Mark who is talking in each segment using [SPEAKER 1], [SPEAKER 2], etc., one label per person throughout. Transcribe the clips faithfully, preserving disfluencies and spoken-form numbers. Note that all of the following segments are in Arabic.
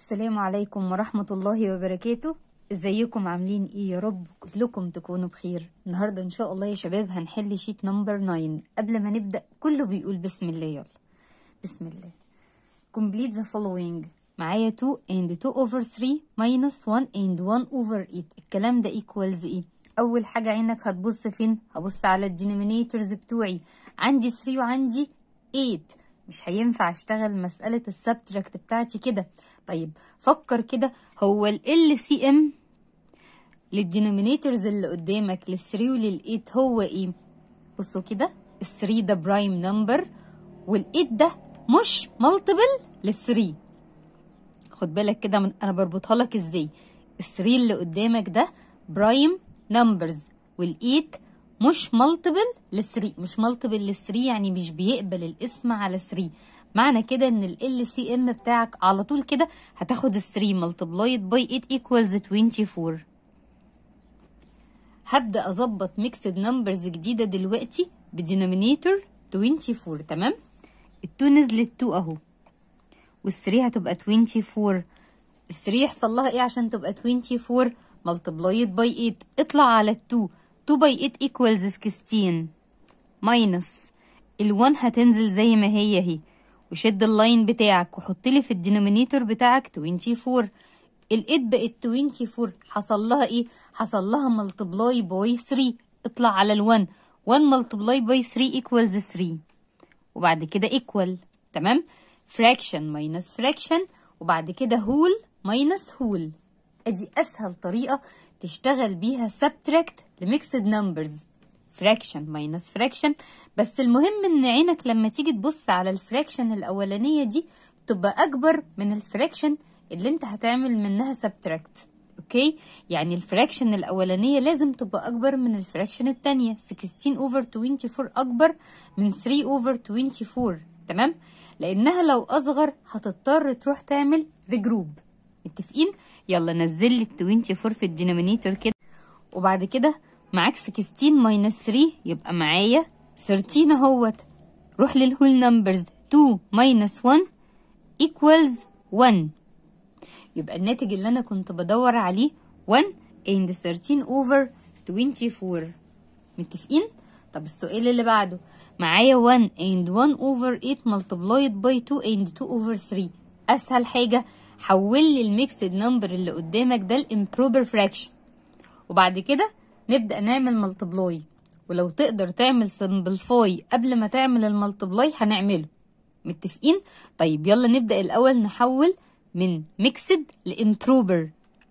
[SPEAKER 1] السلام عليكم ورحمة الله وبركاته. ازيكم عاملين ايه؟ يا رب كلكم تكونوا بخير. النهاردة ان شاء الله يا شباب هنحل شيت نمبر تسعة. قبل ما نبدأ كله بيقول بسم الله. يلا بسم الله. complete the following. معايا two and two over three minus one and one over eight. الكلام ده equals ايه؟ اول حاجة عينك هتبص فين؟ هبص على الدينومينيتورز بتوعي. عندي three وعندي eight. مش هينفع اشتغل مسألة السبتراكت بتاعتي كده. طيب فكر كده، هو ال ال سي ام للدينومينيتورز اللي قدامك لل three ولل eight هو ايه؟ بصوا كده، ال three ده برايم نمبر وال eight ده مش مالتيبل لل three. خد بالك كده من انا بربطها لك ازاي. ال three اللي قدامك ده برايم نمبرز وال eight مش مالتيبل لل three. مش مالتيبل لل three يعني مش بيقبل الاسم على three. معنى كده ان ال ال سي ام بتاعك على طول كده هتاخد ال three multiplied by eight equals twenty-four. هبدأ اظبط ميكسد نمبرز جديدة دلوقتي بدينومينيتور twenty-four. تمام؟ ال two نزلت two اهو، وال three هتبقى twenty-four. ال three يحصل لها ايه عشان تبقى twenty-four؟ multiplied by eight. اطلع على ال two. two by eight equals sixteen minus ال one هتنزل زي ما هي اهي، وشد اللاين بتاعك وحط لي في الدينومينيتور بتاعك twenty-four. ال eight بقت twenty-four. حصل لها ايه؟ حصل لها multiply by three. اطلع على ال one. one multiply by three equals three. وبعد كده equal. تمام؟ fraction minus fraction، وبعد كده whole minus whole. ادي اسهل طريقة تشتغل بيها subtract لميكسد نمبرز. fraction minus fraction. بس المهم ان عينك لما تيجي تبص على الفراكشن الاولانية دي تبقى اكبر من الفراكشن اللي انت هتعمل منها subtract. اوكي؟ يعني الفراكشن الاولانية لازم تبقى اكبر من الفراكشن التانية. sixteen over twenty-four اكبر من three over twenty-four. تمام؟ لانها لو اصغر هتضطر تروح تعمل ريجروب. متفقين؟ يلا نزل لي twenty-four في الدينومينيتور كده، وبعد كده معاك sixteen minus three يبقى معايا thirteen اهوت. روح للهول نمبرز. two minus one equals one. يبقى الناتج اللي انا كنت بدور عليه one and thirteen over twenty-four. متفقين؟ طب السؤال اللي بعده معايا one and one over eight multiplied by two and two over three. اسهل حاجة حول لي الميكسد نمبر اللي قدامك ده الامبروبر فراكشن، وبعد كده نبدأ نعمل ملتبلاي. ولو تقدر تعمل سمبلفاي قبل ما تعمل الملتبلاي هنعمله. متفقين؟ طيب يلا نبدأ الأول نحول من ميكسد لامبروبر.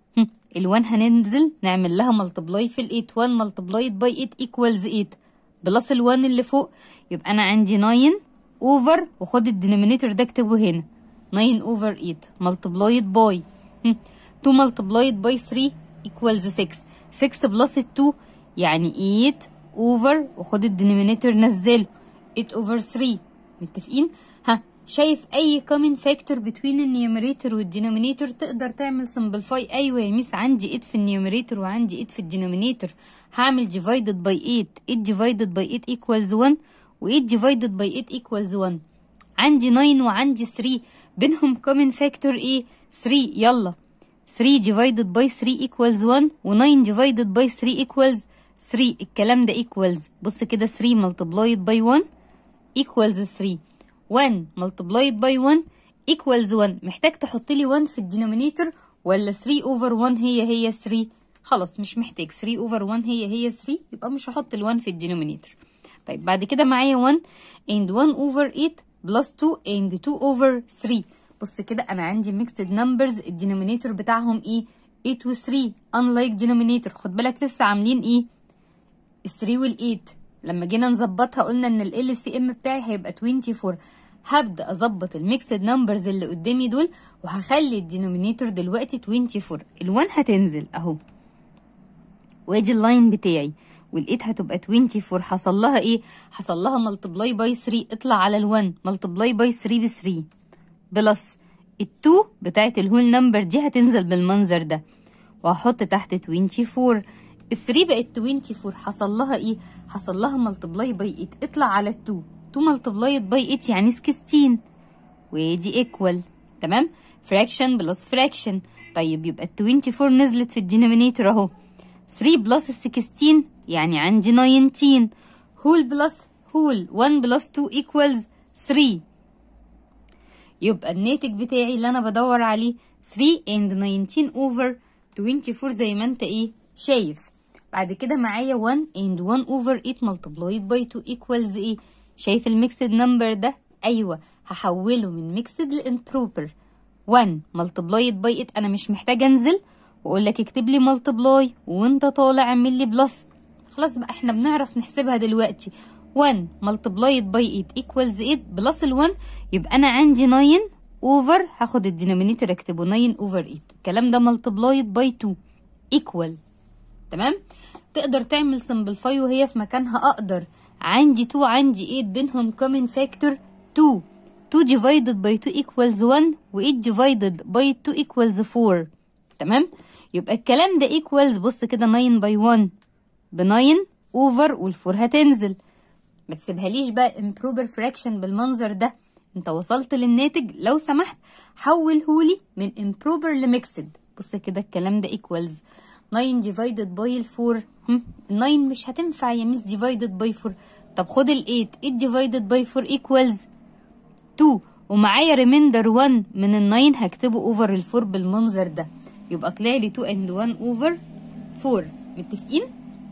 [SPEAKER 1] ال1 هننزل نعمل لها ملتبلاي في ال8. one multiplied by eight equals eight بلس ال1 اللي فوق، يبقى أنا عندي nine over، وخد الدينومينيتور ده اكتبه هنا nine over eight multiplied by two multiplied by three equals six. six بلس two يعني eight over، وخد الدينومينيتور نزله eight over three. متفقين؟ ها، شايف اي common factor between النيوميريتور والدينومينيتور تقدر تعمل simplify؟ ايوه يا ميس، عندي eight في النيوميريتور وعندي eight في الدينومينيتور. هعمل divided by eight. eight divided by eight equals one، و eight divided by eight equals one. عندي nine وعندي three، بينهم common factor ايه؟ three. يلا three divided by three equals one، و nine divided by three equals three. الكلام ده equals، بص كده three multiplied by one equals three. one multiplied by one equals one. محتاج تحط لي one في الدينومينيتور ولا three over one هي هي three؟ خلاص مش محتاج. three over one هي هي three، يبقى مش هحط ال one في الدينومينيتور. طيب بعد كده معايا one and one over eight plus two and two over three. بص كده انا عندي ميكسد نمبرز الدينومينيتور بتاعهم ايه؟ eight و three unlike denominator. خد بالك لسه عاملين ايه؟ ال three وال eight لما جينا نظبطها قلنا ان ال ال سي ام بتاعي هيبقى twenty-four. هبدا اظبط الميكسد نمبرز اللي قدامي دول، وهخلي الدينومينيتور دلوقتي twenty-four. ال one هتنزل اهو، وادي اللاين بتاعي، وال eight هتبقى twenty-four. حصل لها ايه؟ حصل لها multiply by three. اطلع على ال one multiply by three ب three بلس ال two بتاعت الهول نمبر دي هتنزل بالمنظر ده، وهحط تحت twenty-four. ال three بقت twenty-four. حصل لها ايه؟ حصل لها multiply by eight. اطلع على ال two. two multiplied by eight يعني sixteen، ودي equal. تمام؟ fraction بلس fraction. طيب يبقى ال أربعة وعشرين نزلت في الدينومينيتور اهو. ثلاثة بلس ستاشر يعني عندي تسعتاشر. whole بلس whole واحد بلس اتنين equals تلاتة. يبقى الناتج بتاعي اللي انا بدور عليه تلاتة and تسعتاشر over اربعة وعشرين زي ما انت ايه شايف. بعد كده معايا واحد and واحد over تمانية multiplied by اتنين equals ايه؟ شايف الميكسد نمبر ده؟ ايوه هحوله من ميكسد لامبروبر. واحد multiplied by تمانية انا مش محتاجه انزل واقول لك اكتب لي ملتبلاي وانت طالع اعمل لي بلس. خلاص بقى احنا بنعرف نحسبها دلوقتي. واحد multiplied by تمانية equals تمانية بلس ال واحد يبقى انا عندي تسعة اوفر هاخد الدينومينيتور اكتبه تسعة اوفر تمانية. الكلام ده multiplied by اتنين equal. تمام؟ تقدر تعمل simplify وهي في مكانها اقدر. عندي اتنين عندي تمانية بينهم common factor اتنين. اتنين divided by اتنين equals واحد و تمانية divided by اتنين equals اربعة. تمام؟ يبقى الكلام ده equals بص كده تسعة by واحد ب تسعة over والفور هتنزل. ما تسيبهاليش بقى improper fraction بالمنظر ده. انت وصلت للناتج لو سمحت حولهولي من improper لميكسد. بص كده الكلام ده equals تسعة divided by الفور. هم تسعة مش هتنفع يا ميس divided by فور. طب خد ال تمانية تمانية divided by فور equals اتنين ومعايا remainder واحد من ال تسعة هكتبه over الفور بالمنظر ده. يبقى طلع لي اتنين and واحد over فور. متفقين؟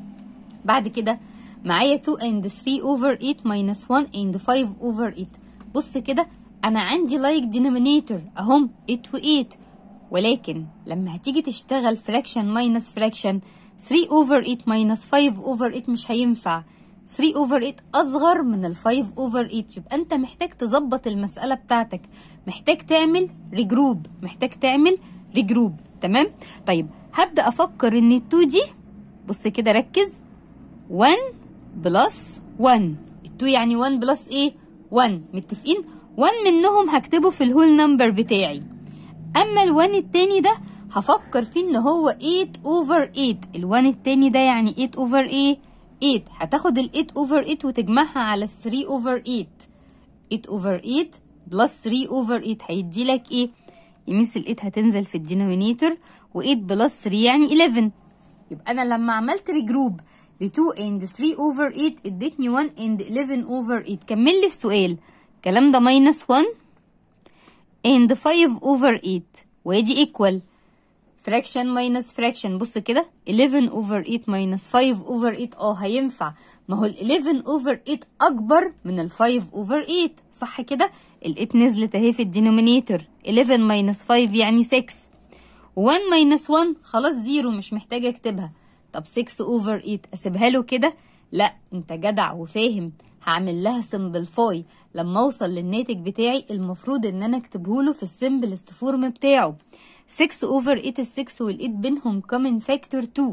[SPEAKER 1] بعد كده معايا اتنين and تلاتة over تمانية minus واحد and خمسة over تمانية. بص كده انا عندي like denominator اهم تمانية و تمانية، ولكن لما هتيجي تشتغل fraction minus fraction تلاتة over تمانية minus خمسة over تمانية مش هينفع. تلاتة over تمانية اصغر من ال خمسة over تمانية. يبقى انت محتاج تظبط المسألة بتاعتك، محتاج تعمل ريجروب، محتاج تعمل ريجروب. تمام؟ طيب هبدأ افكر ان ال اتنين دي بص كده ركز واحد بلس واحد. ال اتنين يعني واحد بلس ايه؟ واحد. متفقين؟ واحد منهم هكتبه في الهول نمبر بتاعي. اما ال واحد التاني ده هفكر فيه ان هو تمانية over تمانية. ال واحد التاني ده يعني تمانية over ايه؟ تمانية. هتاخد ال تمانية over تمانية وتجمعها على ال تلاتة over تمانية. تمانية over تمانية بلس تلاتة over تمانية هيدي لك ايه؟ يميس ال تمانية هتنزل في الدينومينيتور و تمانية بلس تلاتة يعني حداشر. يبقى انا لما عملت ريجروب ل اتنين and تلاتة over تمانية ادتني واحد and حداشر over تمانية. كمل لي السؤال. الكلام ده minus واحد and خمسة over تمانية وادي equal fraction minus fraction. بص كده حداشر over تمانية minus خمسة over تمانية. اه هينفع، ما هو ال حداشر over تمانية اكبر من ال خمسة over تمانية صح كده؟ ال تمانية نزلت اهي في الدينومينيتور. حداشر minus خمسة يعني ستة واحد minus واحد خلاص زيرو مش محتاجه اكتبها. طب ستة over تمانية اسيبها له كده؟ لا انت جدع وفاهم. هعمل لها simplify لما اوصل للناتج بتاعي المفروض ان انا اكتبه له في السمبلست فورم بتاعه. ستة over تمانية ال ستة وال تمانية بينهم common factor اتنين.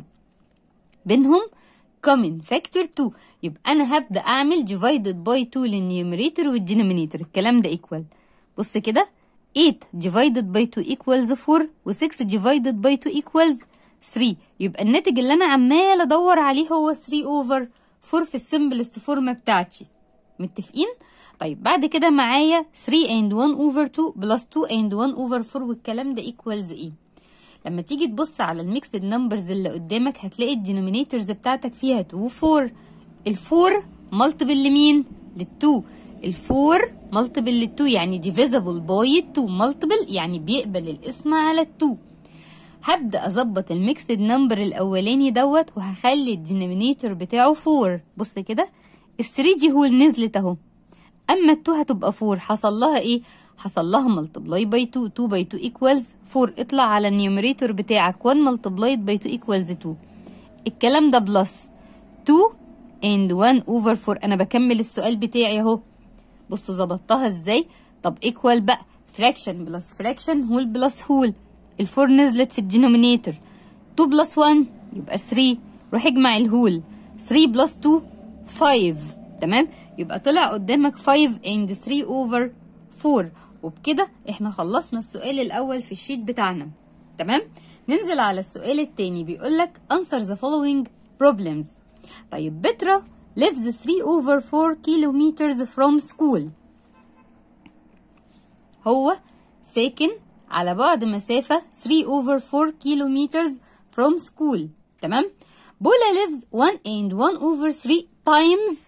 [SPEAKER 1] بينهم common factor اتنين. يبقى انا هبدا اعمل divided by اتنين للنيوميريتور والدينومينيتور. الكلام ده equal بص كده تمانية divided by اتنين equals اربعة و ستة divided by اتنين equals تلاتة. يبقى الناتج اللي انا عمال ادور عليه هو تلاتة over اربعة في السمبلست فورم بتاعتي. متفقين؟ طيب بعد كده معايا تلاتة and واحد over اتنين بلس اتنين and واحد over اربعة والكلام ده equals ايه؟ لما تيجي تبص على الميكسد نمبرز اللي قدامك هتلاقي الدينومينيتورز بتاعتك فيها اتنين و اربعة. الفور مالتيبل لمين؟ للاتنين. الفور مالتيبل للاتنين يعني divisible by اتنين. مالتيبل يعني بيقبل الاسم على اتنين. هبدأ أظبط الميكسد نمبر الأولاني دوت وهخلي الدينومينيتور بتاعه اربعة. بص كده ال تلاتة دي هول نزلت أهو. أما ال اتنين هتبقى اربعة. حصل لها إيه؟ حصل لها ملتبلاي باي اتنين. اتنين باي اتنين equals اربعة. اطلع على النيوميريتور بتاعك واحد ملتبلايد باي اتنين equals اتنين. الكلام ده بلس اتنين and واحد over اربعة. أنا بكمل السؤال بتاعي أهو. بص ظبطتها إزاي؟ طب equal بقى fraction بلس fraction هول بلس هول. الفور نزلت في الدينومينيتور. اتنين بلس واحد يبقى تلاتة. روح اجمع الهول. تلاتة بلس اتنين خمسة. تمام؟ يبقى طلع قدامك خمسة and تلاتة over اربعة. وبكده احنا خلصنا السؤال الاول في الشيت بتاعنا. تمام؟ ننزل على السؤال التاني. بيقولك answer the following problems. طيب بترا lives three over four kilometers from school. هو ساكن على بعد مسافة three over four kilometers from school. تمام. بولا lives one and one over three times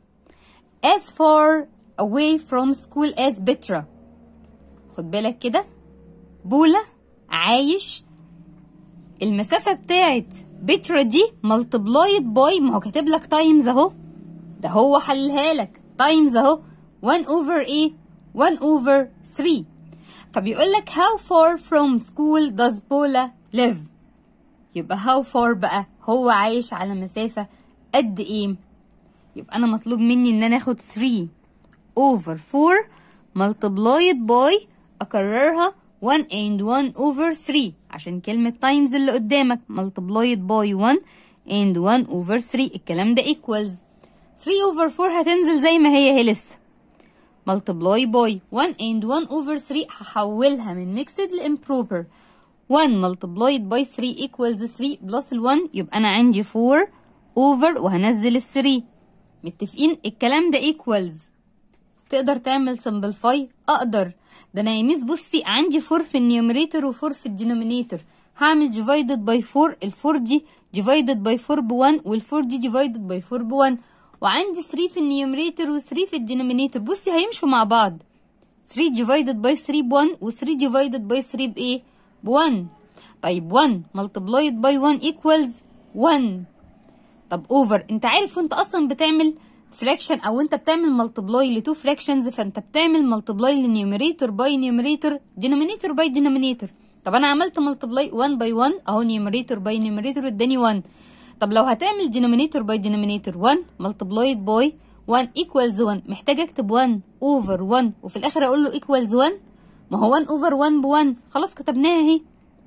[SPEAKER 1] as far away from school as Petra. خد بالك كده، بولا عايش المسافة بتاعت بترا دي multiplied by، ما هو كاتب لك تايمز اهو، ده هو حلها لك تايمز اهو one over ايه؟ one over three. فبيقول لك how far from school does Paula live؟ يبقى how far بقى هو عايش على مسافة قد ايه؟ يبقى انا مطلوب مني ان انا اخد three over four multiplied by، اكررها one and one over three عشان كلمة times اللي قدامك multiplied by one and one over three. الكلام ده equals three over four هتنزل زي ما هي هي لسه multiply by one and one over three، هحولها من mixed ل improper. one multiplied by three equals three plus ال one، يبقى أنا عندي four over وهنزل ال three. متفقين؟ الكلام ده equals. تقدر تعمل simplify؟ أقدر. ده أنا يا ميس بصي عندي four في النيوميريتور و four في الدينومينيتور، هعمل divided by four، ال four دي divided by four ب one وال four دي divided by four ب one، وعندي three في النيوميريتور و three في الدينومينيتور. بصي هيمشوا مع بعض three divided by three ب one و three divided by three بإيه؟ ب one. طيب one multiplied by one equals one. طب over، انت عارف وانت اصلا بتعمل fraction او انت بتعمل multiply ل two fractions، فانت بتعمل multiply لنيوميريتور باي نيوميريتور، denominator باي denominator. طب انا عملت multiply one by one اهو، نيوميريتور باي نيوميريتور اداني one. طب لو هتعمل denominator باي denominator one multiplied by one equals one، محتاج اكتب one over one وفي الاخر اقول له equals one. ما هو one over one ب one، خلاص كتبناها اهي.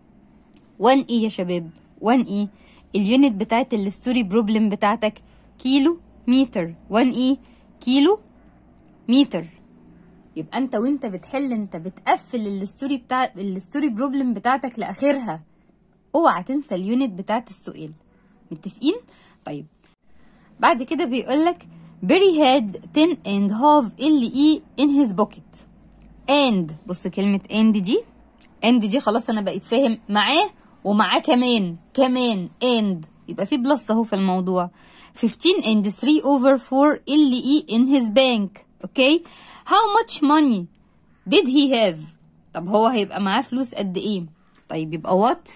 [SPEAKER 1] one ايه يا شباب؟ one ايه؟ اليونت بتاعت الستوري بروبلم بتاعتك كيلو متر. one ايه؟ كيلو متر. يبقى انت وانت بتحل انت بتقفل الستوري بتاع الستوري بروبلم بتاعتك لاخرها، اوعى تنسى اليونت بتاعت السؤال. متفقين؟ طيب بعد كده بيقولك Barry had ten and half L E in his pocket and، بص كلمة and دي and دي خلاص انا بقيت فاهم معاه ومعاه كمان كمان and، يبقى في بلس اهو في الموضوع. fifteen and three over four L E in his bank. اوكي، how much money did he have؟ طب هو هيبقى معاه فلوس قد ايه؟ طيب يبقى what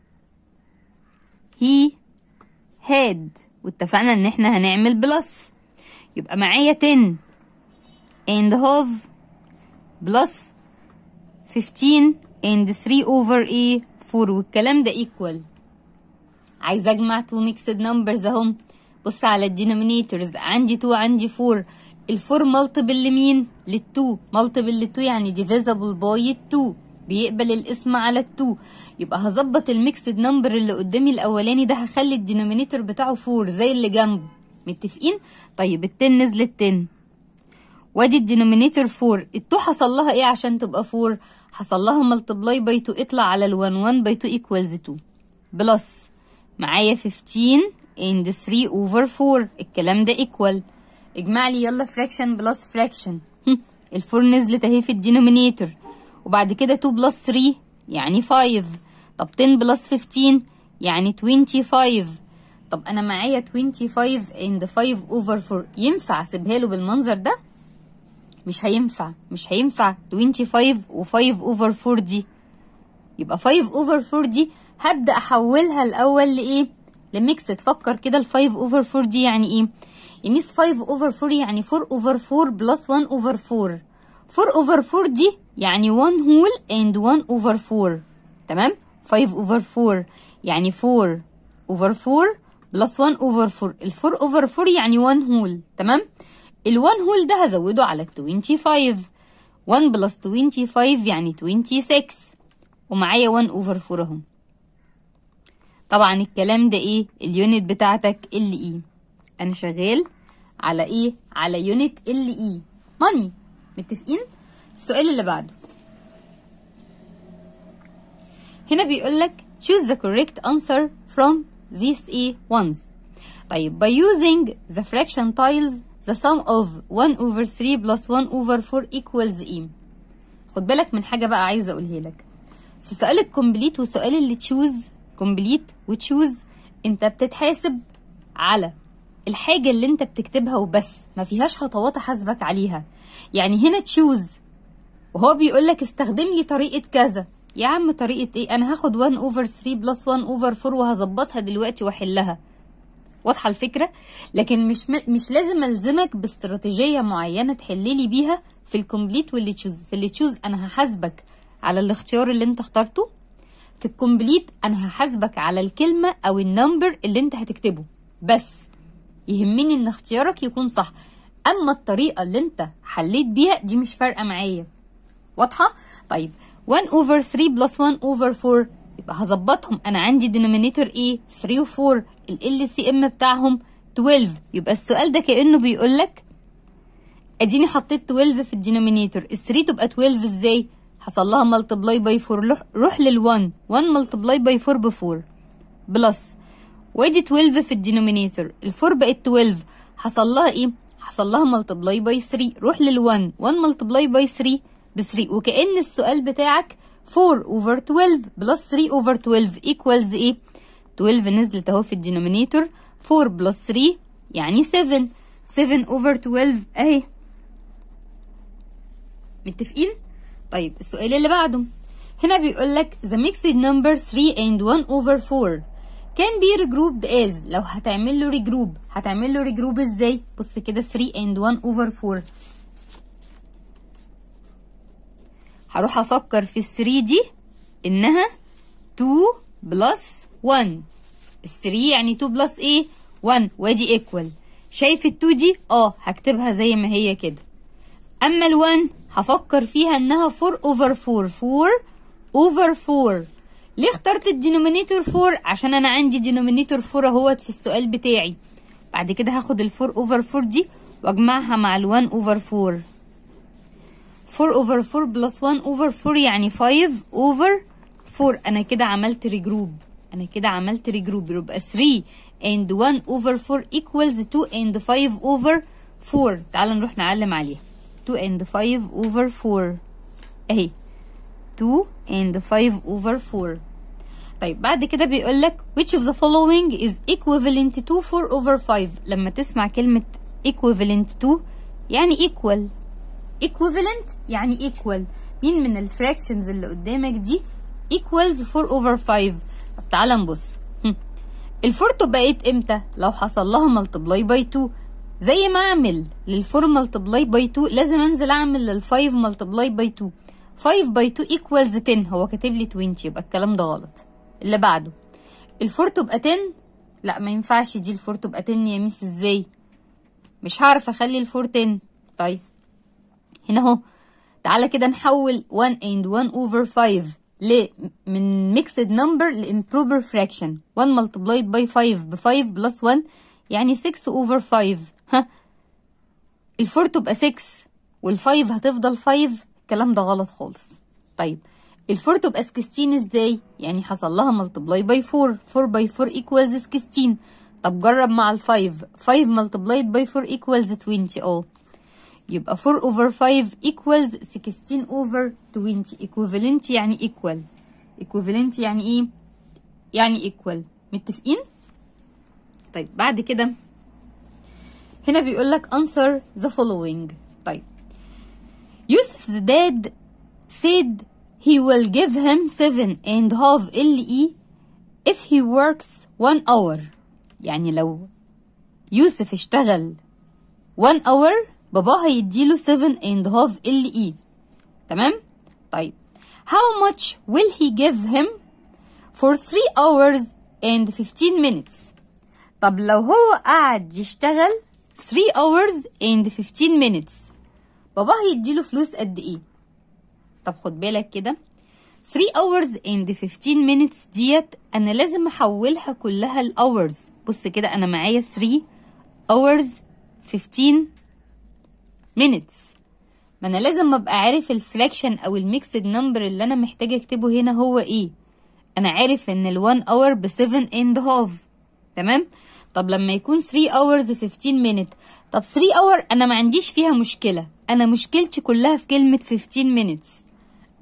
[SPEAKER 1] he had، واتفقنا ان احنا هنعمل بلس، يبقى معايا ten and half plus fifteen and three over a four، والكلام ده equal. عايزه اجمع two mixed numbers اهم. بص على الدينومينيتورز، عندي two عندي four، الفور مالتيبل لمين؟ للتو، مالتيبل للتو يعني divisible by التو، بيقبل الاسم على التو. يبقى هظبط الميكسد نمبر اللي قدامي الاولاني ده، هخلي الدينومينيتور بتاعه فور زي اللي جنبه. متفقين؟ طيب التن نزلت ten وادي الدينومينيتور فور، التو حصل لها ايه عشان تبقى فور؟ حصل لها ملتبلاي باي تو، اطلع على الوان، one باي تو ايكوالز تو، بلس معايا fifteen and three over four، الكلام ده ايكوال. اجمع لي يلا فراكشن بلس فراكشن، الفور نزلت اهي في الدينومينيتور، وبعد كده two بلس three يعني five، طب ten بلس fifteen يعني twenty-five. طب انا معايا twenty-five and five over four، ينفع اسيبها له بالمنظر ده؟ مش هينفع، مش هينفع twenty-five و five over four دي. يبقى five over four دي هبدأ احولها الاول لايه؟ لميكس. تفكر كده ال five over four دي يعني ايه؟ يميس five over four يعني four over four plus one over four. four over four دي يعني one whole and one over four. تمام؟ five over four يعني four over four plus one over four. ال four over four يعني one whole. تمام؟ ال one whole ده هزوده على ال twenty-five. one plus twenty-five يعني twenty-six. ومعايا one over four اهو. طبعا الكلام ده ايه؟ اليونت بتاعتك ال اي. انا شغال على ايه؟ على يونت ال اي ماني. متفقين؟ السؤال اللي بعده هنا بيقول لك choose the correct answer from these a ones. طيب by using the fraction tiles the sum of one over three plus one over four equals e. خد بالك من حاجه بقى عايزه اقولها لك. في سؤال الكومبليت وسؤال اللي تشوز، كومبليت وتشوز، انت بتتحاسب على الحاجة اللي انت بتكتبها وبس، ما فيهاش خطوات احاسبك عليها. يعني هنا تشوز وهو بيقول لك استخدم لي طريقة كذا، يا عم طريقة ايه؟ انا هاخد واحد اوفر ثلاثة بلس واحد اوفر أربعة وهظبطها دلوقتي واحلها. واضحة الفكرة؟ لكن مش م... مش لازم الزمك باستراتيجية معينة تحللي بيها في الكومبليت واللي تشوز. في اللي تشوز انا هحاسبك على الاختيار اللي انت اخترته، في الكومبليت انا هحاسبك على الكلمة او النمبر اللي انت هتكتبه، بس يهمني ان اختيارك يكون صح. اما الطريقة اللي انت حليت بيها دي مش فارقة معايا. واضحة؟ طيب واحد اوفر ثلاثة بلس واحد اوفر أربعة يبقى هظبطهم، انا عندي denominator ايه؟ ثلاثة و أربعة، ال ال سي ام بتاعهم اتناشر. يبقى السؤال ده كأنه بيقول لك اديني حطيت اتناشر في الدينومينيتور، ال ثلاثة تبقى اتناشر ازاي؟ حصل لها ملتبلاي باي أربعة، روح لل1، واحد ملتبلاي باي أربعة ب أربعة بلس، وادي اتناشر في الدينومينيتور، ال أربعة بقت اتناشر، حصل لها ايه؟ حصل لها ملتبلاي باي ثلاثة، روح لل1، واحد ملتبلاي باي ثلاثة ب ثلاثة، وكأن السؤال بتاعك أربعة اوفر اتناشر بلس ثلاثة اوفر اتناشر ايكوالز ايه؟ اتناشر نزلت اهو في الدينومينيتور، أربعة بلس ثلاثة يعني سبعة، سبعة اوفر اتناشر اهي. متفقين؟ طيب السؤال اللي بعده هنا بيقول لك the mixed number three and one over four can be regrouped as، لو هتعمل له ريجروب هتعمل له ريجروب ازاي؟ بص كده ثلاثة and one over four، هروح افكر في ال ثلاثة دي انها اتنين بلس واحد، ال ثلاثة يعني اتنين بلس ايه؟ واحد، وادي ايكوال. شايف ال اتنين دي؟ اه هكتبها زي ما هي كده. اما ال واحد هفكر فيها انها أربعة اوفر أربعة، أربعة اوفر أربعة. ليه اخترت الدينومينيتور أربعة؟ عشان انا عندي دينومينيتور أربعة اهوت في السؤال بتاعي. بعد كده هاخد ال أربعة اوفر أربعة دي واجمعها مع ال واحد اوفر أربعة، أربعة اوفر أربعة بلس واحد اوفر أربعة يعني خمسة اوفر أربعة. انا كده عملت ريجروب، انا كده عملت ريجروب، يبقى ثلاثة and واحد over أربعة equals اتنين and خمسة over أربعة. تعال نروح نعلم عليها، اتنين and خمسة over أربعة اهي، اتنين and خمسة over أربعة. طيب بعد كده بيقول لك which of the following is equivalent to أربعة over خمسة. لما تسمع كلمة equivalent to يعني equal، equivalent يعني equal. مين من الفراكشنز اللي قدامك دي equals أربعة over خمسة؟ طب تعالى نبص. ال أربعة بقت امتى؟ لو حصل لها ملتبلاي باي اتنين. زي ما اعمل لل أربعة ملتبلاي باي اتنين لازم انزل اعمل لل خمسة ملتبلاي باي اتنين. خمسة باي اتنين equals عشرة، هو كاتب لي عشرين يبقى الكلام ده غلط. اللي بعده ال أربعة تبقى عشرة، لا ما ينفعش دي ال أربعة تبقى عشرة يا ميس ازاي؟ مش هعرف اخلي ال أربعة عشرة. طيب هنا اهو تعالى كده نحول واحد and واحد over خمسة ل من mixed number ل improper fraction. واحد multiplied by خمسة ب خمسة plus واحد يعني ستة over خمسة. ها ال أربعة تبقى ستة وال خمسة هتفضل خمسة، الكلام ده غلط خالص. طيب ال أربعة تبقى ستاشر ازاي؟ يعني حصل لها multiply by أربعة، أربعة by أربعة equals ستاشر. طب جرب مع ال خمسة، خمسة multiplied by أربعة equals عشرين. اه يبقى أربعة over خمسة equals ستاشر over عشرين. equivalent يعني equal، equivalent يعني ايه؟ يعني equal. متفقين؟ طيب بعد كده هنا بيقول لك answer the following. طيب Yusuf's dad said he will give him seven and half L E if he works one hour. يعني لو يوسف اشتغل one hour باباه هيديله seven and half L E. تمام؟ طيب how much will he give him for three hours and fifteen minutes؟ طب لو هو قعد يشتغل three hours and fifteen minutes باباه هيديله فلوس قد ايه؟ طب خد بالك كده three hours and fifteen minutes ديت انا لازم احولها كلها ل hours. بص كده انا معايا three hours fifteen minutes، ما انا لازم ابقى عارف الفراكشن او الميكسد نمبر اللي انا محتاجه اكتبه هنا هو ايه. انا عارف ان ال one hour ب seven and half. تمام؟ طب لما يكون three hours fifteen minutes، طب three hour انا ما عنديش فيها مشكله، انا مشكلتي كلها في كلمه fifteen minutes.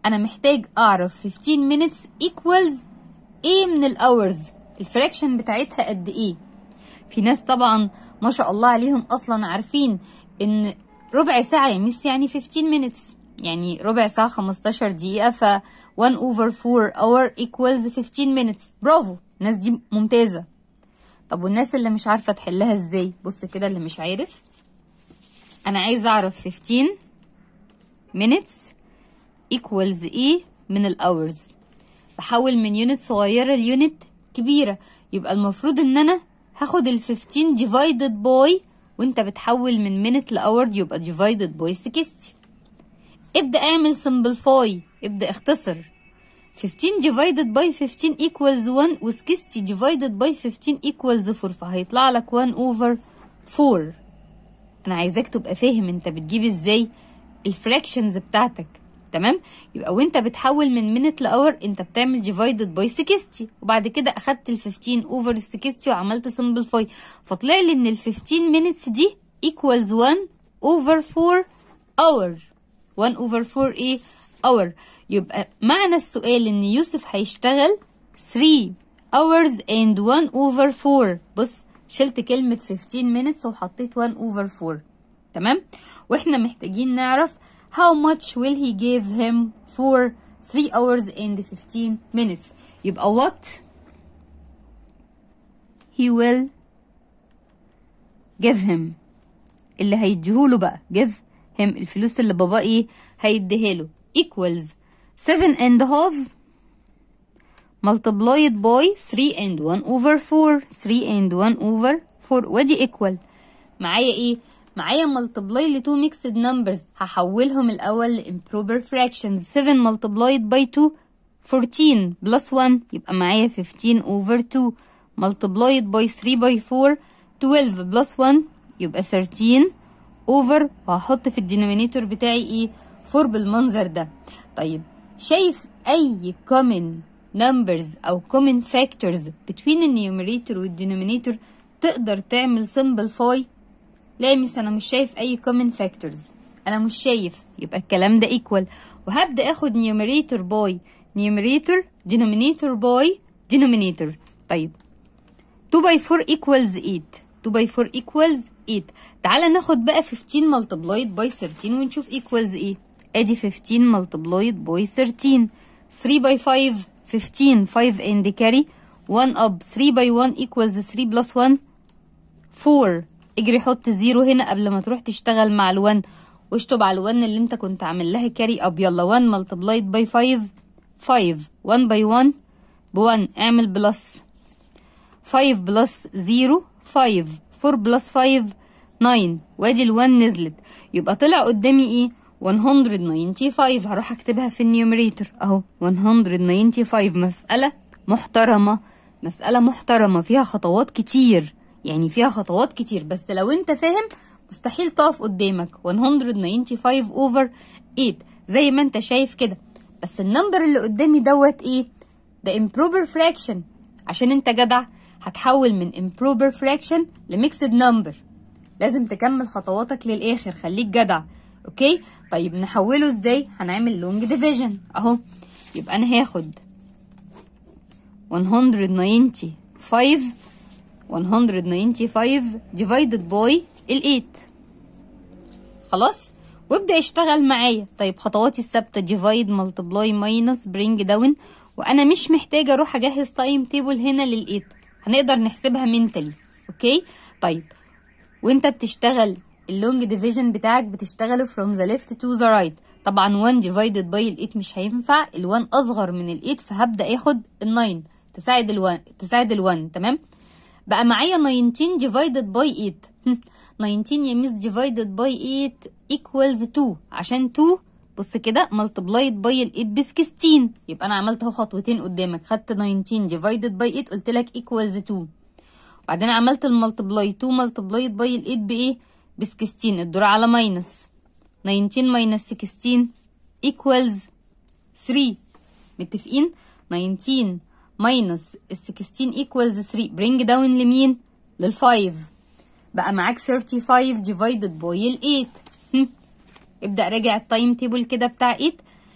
[SPEAKER 1] انا محتاج اعرف fifteen minutes equals ايه من الاورز، الفراكشن بتاعتها قد ايه. في ناس طبعا ما شاء الله عليهم اصلا عارفين ان ربع ساعة يا ميس يعني fifteen minutes، يعني ربع ساعة خمستاشر دقيقة، ف one over four hour equals fifteen minutes. برافو، الناس دي ممتازة. طب والناس اللي مش عارفة تحلها ازاي؟ بص كده، اللي مش عارف، انا عايزة اعرف fifteen minutes equals ايه من الاورز. بحول من يونت صغيرة ليونت كبيرة، يبقى المفروض ان انا هاخد ال fifteen divided by، وانت بتحول من minute لأور يبقى divided by sixty. ابدأ اعمل simplify، ابدأ اختصر. fifteen divided by fifteen equals one و sixty divided by fifteen equals four، فهيطلع لك one over four. انا عايزاك تبقى فاهم انت بتجيب ازاي الفراكشنز بتاعتك، تمام؟ يبقى وانت بتحول من minute لأور انت بتعمل divided by sixty، وبعد كده اخدت ال fifteen over sixty وعملت simplify، فطلع لي ان ال fifteen minutes دي equals one over four hour. one over four ايه؟ hour. يبقى معنى السؤال ان يوسف هيشتغل three hours and one over four. بص، شلت كلمة fifteen minutes وحطيت one over four، تمام؟ واحنا محتاجين نعرف how much will he give him for three hours and fifteen minutes. يبقى what he will give him، اللي هيديهوله بقى give him، الفلوس اللي بابا ايه هيديها له، equals seven and a half multiplied by three and one over four. three and one over four، ودي equal. معايا ايه؟ معايا multiply ل two mixed numbers، هحولهم الأول ل improper fractions. seven multiplied by two fourteen plus one، يبقى معايا fifteen over two multiplied by three by four twelve plus one، يبقى thirteen over، وهحط في الدينومينيتور بتاعي ايه؟ four بالمنظر ده. طيب شايف أي common numbers أو common factors between النيوميريتور والدينومينيتور تقدر تعمل simplify؟ لا يا ميس انا مش شايف اي common factors، انا مش شايف، يبقى الكلام ده equal. وهبدأ اخد numerator by numerator denominator by denominator. طيب two by four equals eight، two by four equals eight. تعالى ناخد بقى fifteen multiplied by thirteen ونشوف equals ايه. ادي fifteen multiplied by thirteen. three by five fifteen، five and carry one up. three by one equals three plus one four. اجري حط زيرو هنا قبل ما تروح تشتغل مع الون، واشطب على الون اللي انت كنت عامل لها كاري اب. يلا one multiplied by five five. one by one بone، اعمل بلس. five بلس زيرو five. four بلس five nine، وادي الون نزلت، يبقى طلع قدامي ايه؟ one hundred ninety-five. هروح اكتبها في النيوميريتور اهو one hundred ninety-five. مسألة محترمة، مسألة محترمة فيها خطوات كتير، يعني فيها خطوات كتير، بس لو انت فاهم مستحيل تقف قدامك. one hundred ninety-five over eight زي ما انت شايف كده، بس النمبر اللي قدامي دوت ايه؟ ده improper fraction. عشان انت جدع هتحول من improper fraction لميكسد نمبر، لازم تكمل خطواتك للاخر، خليك جدع. اوكي طيب نحوله ازاي؟ هنعمل لونج ديفيجن اهو. يبقى انا هاخد one hundred ninety-five one hundred ninety-five divided by ال eight. خلاص وابدأ اشتغل معايا. طيب خطواتي الثابتة divide multiply minus bring down، وانا مش محتاجة اروح اجهز تايم تيبل هنا لل eight، هنقدر نحسبها منتلي. اوكي طيب وانت بتشتغل اللونج ديفيجن بتاعك بتشتغله from the left to the right. طبعا one divided by ال eight مش هينفع، ال one اصغر من ال eight، فهبدأ اخد ال nine تساعد ال one تساعد ال one. تمام بقى معايا nineteen divided by eight. nineteen يا ميس divided by eight equals two، عشان two بص كده multiplied by ال eight ب sixteen، يبقى انا عملت اهو خطوتين قدامك. خدت nineteen divided by eight قلت لك equals two، وبعدين عملت المultiply two multiplied by ال eight بايه؟ ب sixteen. الدور على minus nineteen minus sixteen equals three. متفقين؟ nineteen minus sixteen equals three. bring down لمين؟ لل five. بقى معاك thirty-five divided by ال eight. ابدأ راجع التايم تيبل كده بتاع eight.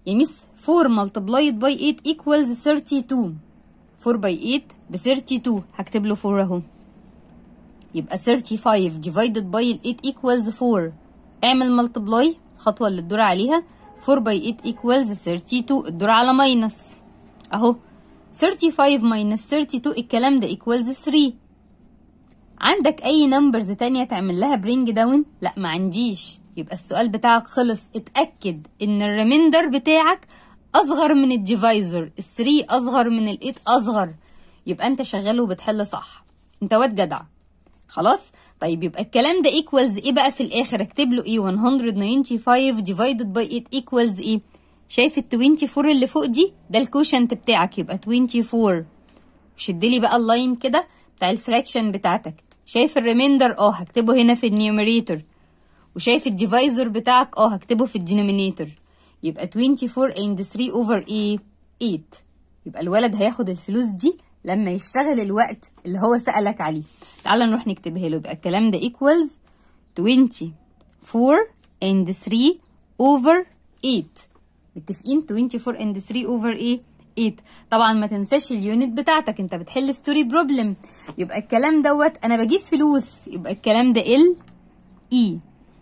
[SPEAKER 1] يا ميس four multiplied by eight equals thirty-two. four by eight ب thirty-two، هكتب له four اهو. يبقى thirty-five divided by eight equals four. اعمل multiply الخطوة اللي الدور عليها. four by eight equals thirty-two، الدور على ماينس اهو. thirty-five minus thirty-two الكلام ده equals three. عندك اي نمبرز تانية تعمل لها برينج داون؟ لا ما عنديش. يبقى السؤال بتاعك خلص. اتأكد ان الريميندر بتاعك اصغر من الديفايزر، الثري اصغر من الايت اصغر، يبقى انت شغال وبتحل صح، انت واد جدع. خلاص. طيب يبقى الكلام ده ايكوالز ايه بقى في الاخر؟ اكتب له ايه؟ one hundred ninety-five divided by eight equals ايه؟ شايف ال twenty-four اللي فوق دي؟ ده الكوشنت بتاعك، يبقى twenty-four. شد لي بقى اللاين كده بتاع الفراكشن بتاعتك. شايف الريميندر؟ اه هكتبه هنا في النيوميريتور. وشايف الديفايزر بتاعك؟ اه هكتبه في الدينومينيتور. يبقى twenty-four and three over ايه؟ eight. يبقى الولد هياخد الفلوس دي لما يشتغل الوقت اللي هو سألك عليه. تعال نروح نكتبها له. يبقى الكلام ده equals twenty-four and three over eight. متفقين؟ twenty-four and three over ايه؟ eight. طبعا ما تنساش اليونت بتاعتك، انت بتحل ستوري بروبلم. يبقى الكلام دوت انا بجيب فلوس، يبقى الكلام ده ال اي.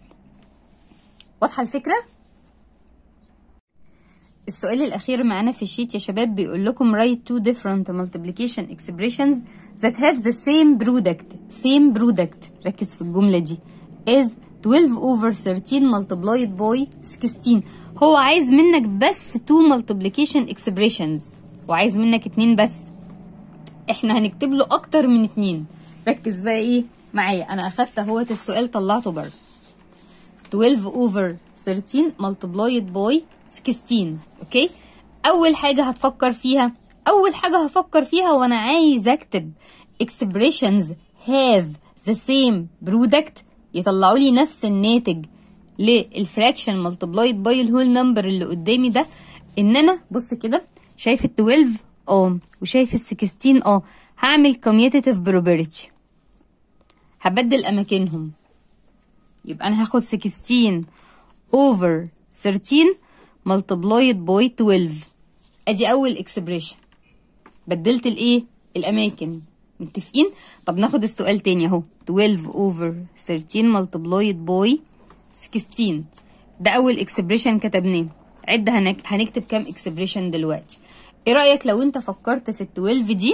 [SPEAKER 1] واضحه الفكره؟ السؤال الاخير معانا في الشيت يا شباب بيقول لكم write two different multiplication expressions that have the same product. same product، ركز في الجمله دي. is twelve over thirteen multiplied by sixteen. هو عايز منك بس two multiplication expressions، وعايز منك اتنين بس. احنا هنكتب له اكتر من اتنين. ركز بقى ايه معايا. انا اخدت اهوت السؤال طلعته بره. twelve over thirteen multiplied by sixteen. اوكي. اول حاجه هتفكر فيها اول حاجه هفكر فيها وانا عايز اكتب expressions have the same product، يطلعوا لي نفس الناتج للفراكشن multiplied by الهول نمبر اللي قدامي ده. ان انا بص كده، شايف ال twelve اه وشايف ال sixteen اه هعمل commutative probability، هبدل اماكنهم. يبقى انا هاخد sixteen over thirteen multiplied by twelve. ادي اول اكسبريشن، بدلت الايه؟ الاماكن. متفقين؟ طب ناخد السؤال تاني اهو. twelve over thirteen multiplied by sixteen. ده اول اكسبريشن كتبناه. عد هنكتب كام اكسبريشن دلوقتي. ايه رايك لو انت فكرت في ال twelve دي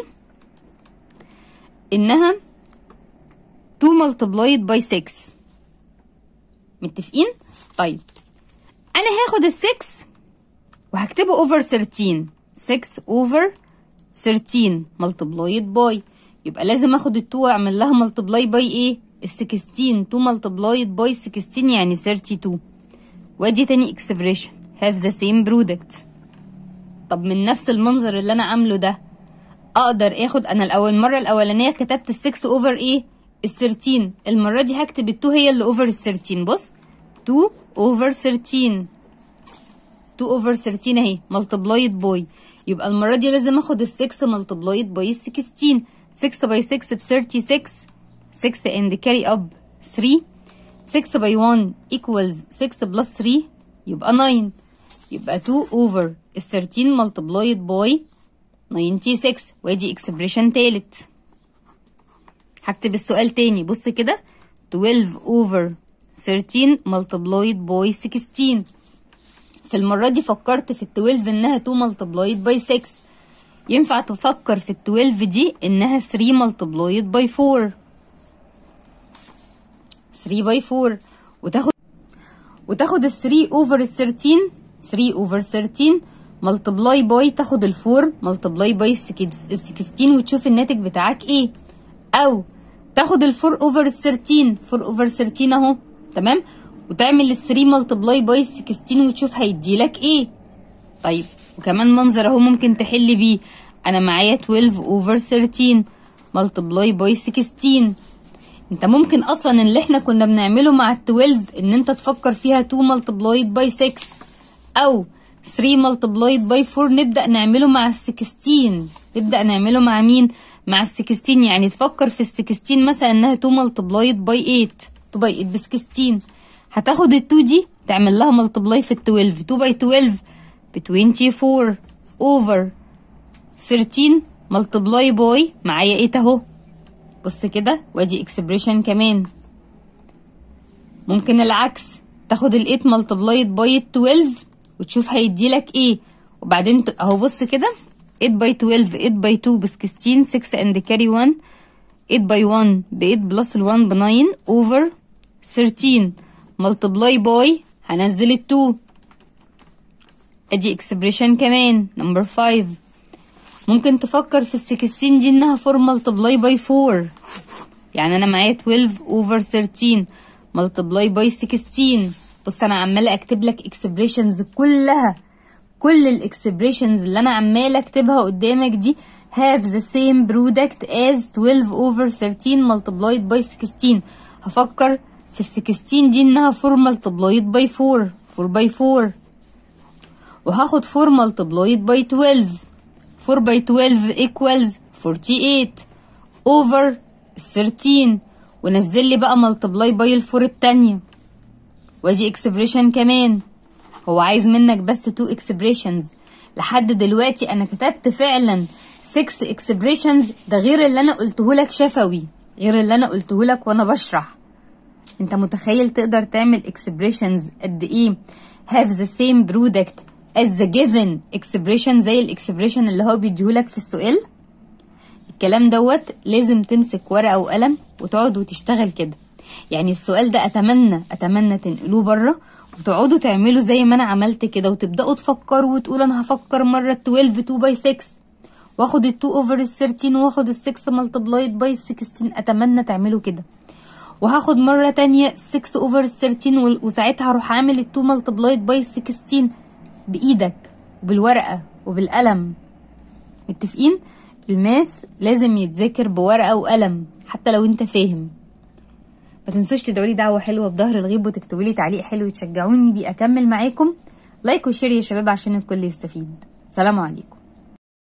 [SPEAKER 1] انها two multiplied by six؟ متفقين؟ طيب انا هاخد ال six وهكتبه over thirteen. six over thirteen multiplied by، يبقى لازم اخد ال two واعمل لها multiply by ايه؟ ال sixteen. two multiplied by sixteen يعني thirty-two. وادي تاني اكسبريشن have the same product. طب من نفس المنظر اللي انا عامله ده اقدر اخد، انا الاول المره الاولانيه كتبت ال six over ايه؟ ال thirteen. المره دي هكتب ال two هي اللي over ال thirteen. بص two over thirteen. two over thirteen اهي multiplied by. يبقى المره دي لازم اخد ال six multiplied by ال sixteen. six by six ب thirty-six. six and carry up three. six by one equals six plus three يبقى nine. يبقى two over ال thirteen multiplied by ninety-six. وادي اكسبريشن تالت. هكتب السؤال تاني. بص كده twelve over thirteen multiplied by sixteen. في المرة دي فكرت في ال twelve انها two multiplied by six. ينفع تفكر في ال twelve دي انها three multiplied by four. three by four. وتاخد وتاخد ال three over ال thirteen. three over thirteen multiply by، تاخد ال four multiply by ال sixteen وتشوف الناتج بتاعك ايه. او تاخد ال four over ال thirteen. four over thirteen اهو تمام، وتعمل ال three multiply by sixteen وتشوف هيديلك ايه. طيب وكمان منظر اهو ممكن تحل بيه. انا معايا twelve over thirteen multiply by sixteen. انت ممكن اصلا اللي احنا كنا بنعمله مع ال twelve ان انت تفكر فيها two multiplied by six او three multiplied by four. نبدأ نعمله مع ال sixteen. نبدأ نعمله مع مين؟ مع ال sixteen. يعني تفكر في ال sixteen مثلا انها two multiplied by eight. two by eight ب sixteen. هتاخد ال two دي تعمل لها multiply في ال twelve. two by twelve ب twenty-four over thirteen multiply by معايا eight اهو. بص كده وادي اكسبريشن كمان. ممكن العكس، تاخد ال eight multiplied by twelve وتشوف هيديلك ايه، وبعدين اهو بص كده eight by twelve eight by two ب sixteen six and carry one eight by one ب eight plus ال one ب nine over thirteen multiply by هنزل ال two. ادي اكسبريشن كمان نمبر five. ممكن تفكر في ال sixteen دي انها four multiply by four، يعني انا معايا twelve over thirteen multiply by sixteen. بص انا عماله اكتب لك اكسبريشنز كلها، كل الاكسبريشنز اللي انا عماله اكتبها قدامك دي have the same product as twelve over thirteen multiplied by sixteen. هفكر في ال sixteen دي انها four multiplied by four four by four، وهاخد four multiplied by twelve four by twelve equals forty-eight over thirteen، ونزل لي بقى multiply by الفور التانية. وادي اكسبريشن كمان. هو عايز منك بس two expressions. لحد دلوقتي انا كتبت فعلا six expressions، ده غير اللي انا قلته لك شفوي، غير اللي انا قلته لك وانا بشرح. انت متخيل تقدر تعمل expressions قد ايه have the same product as the given expression زي الاكسبريشن اللي هو بيديهولك في السؤال؟ الكلام دوت لازم تمسك ورقة وقلم وتقعد وتشتغل كده. يعني السؤال ده اتمنى اتمنى تنقلوه بره وتقعدوا تعملوا زي ما انا عملت كده، وتبداوا تفكروا وتقولوا انا هفكر مره twelve two by six واخد ال two over thirteen واخد ال six multiplied by sixteen. اتمنى تعملوا كده. وهاخد مره تانية six over thirteen وساعتها هروح اعمل ال two multiplied by sixteen بايدك وبالورقه وبالقلم. متفقين؟ الماث لازم يتذاكر بورقه وقلم حتى لو انت فاهم. ما تنسوش تدعوا لي دعوه حلوه بظهر الغيب وتكتبوا لي تعليق حلو وتشجعوني بيه اكمل معاكم. لايك وشير يا شباب عشان الكل يستفيد. سلام عليكم.